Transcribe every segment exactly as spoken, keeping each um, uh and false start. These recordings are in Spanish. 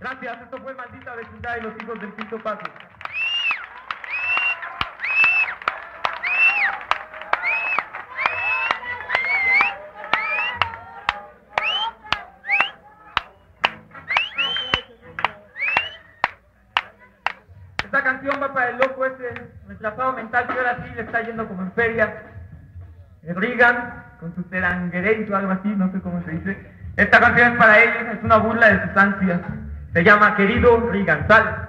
Gracias, esto fue Maldita Vecindad y los hijos del quinto paso. Esta canción va para el loco ese retrasado mental que ahora sí le está yendo como en feria. El Reagan, con su teranguerento o algo así, no sé cómo se dice. Esta canción es para ellos, es una burla de sus ansias. Se llama Querido Reagan. Sal.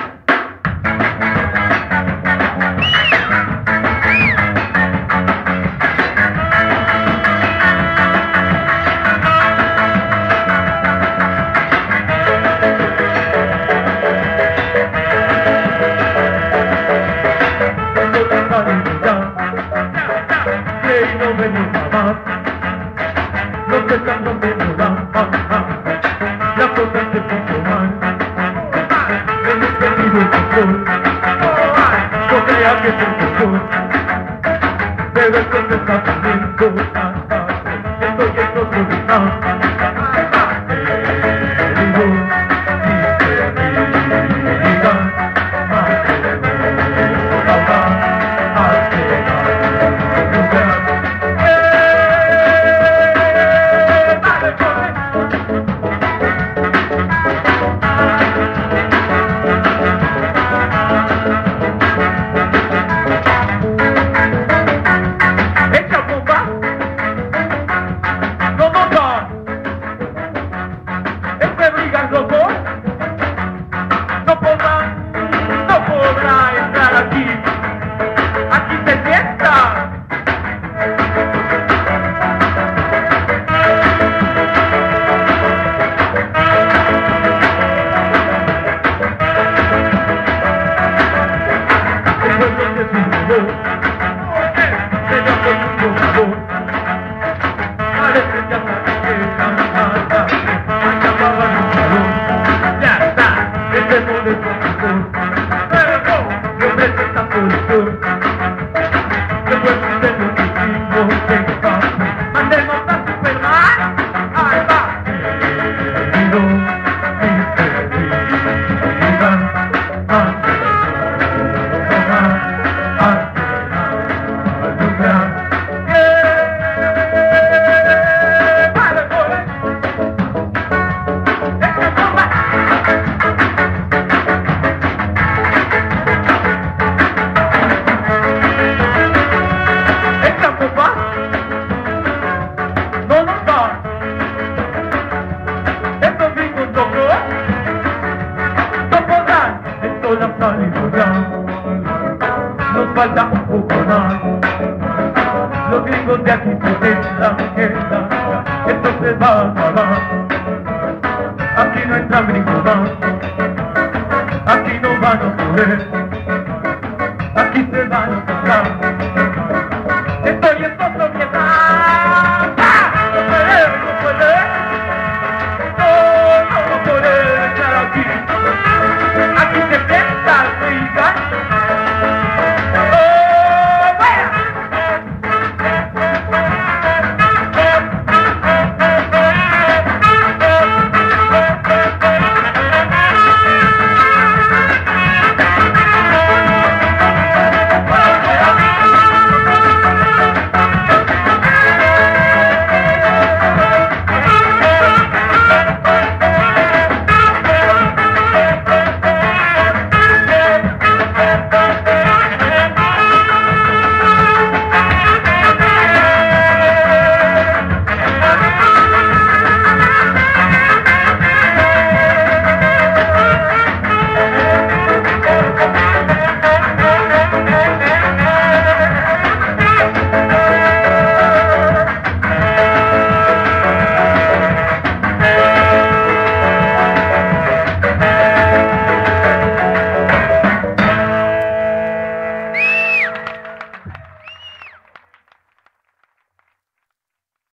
No te están rompiendo la paz, la cosa se puso mal. Hemos perdido el control, no creas que es el control, pero esto se está poniendo tan tarde. Estoy en otro lugar. Nos falta un poco más. Los gringos de aquí se extranjeran. Esto se va a acabar. Aquí no entra gringo más. Aquí no van a poder. Aquí se van a pasar.